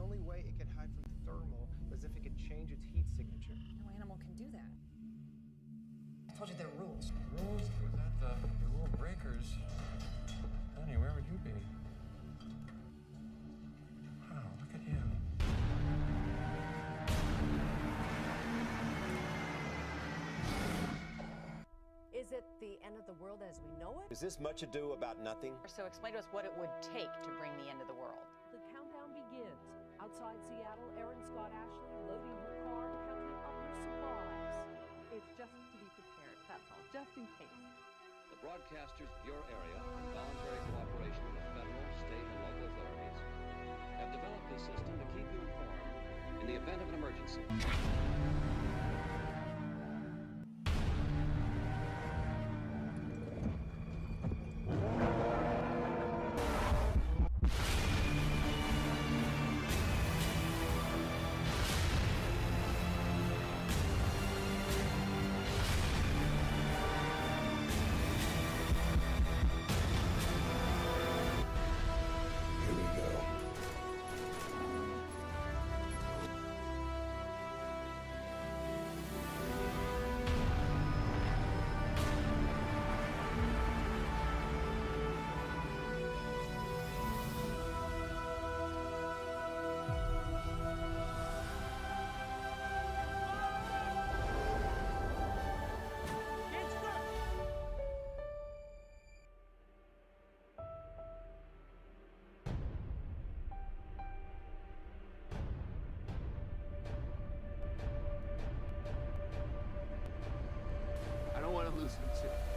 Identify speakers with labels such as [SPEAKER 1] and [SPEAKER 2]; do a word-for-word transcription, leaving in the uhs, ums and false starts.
[SPEAKER 1] only way it could hide from thermal was if it could change its heat signature.
[SPEAKER 2] No animal can do that.
[SPEAKER 3] I told you there are rules.
[SPEAKER 4] Rules? Without the, the rule breakers, honey, where would you be? Wow, look at you.
[SPEAKER 5] Is it the end of the world as we know it?
[SPEAKER 6] Is this much ado about nothing?
[SPEAKER 7] So explain to us what it would take to bring the end of the world.
[SPEAKER 8] The countdown begins. Outside Seattle, Erin Scott Ashley loading her car, counting up her supplies.
[SPEAKER 9] It's just to be prepared, that's all, just in case.
[SPEAKER 10] The broadcasters of your area, in voluntary cooperation with federal, state, and local authorities, have developed this system to keep you informed in the event of an emergency.
[SPEAKER 11] I don't want to lose him too.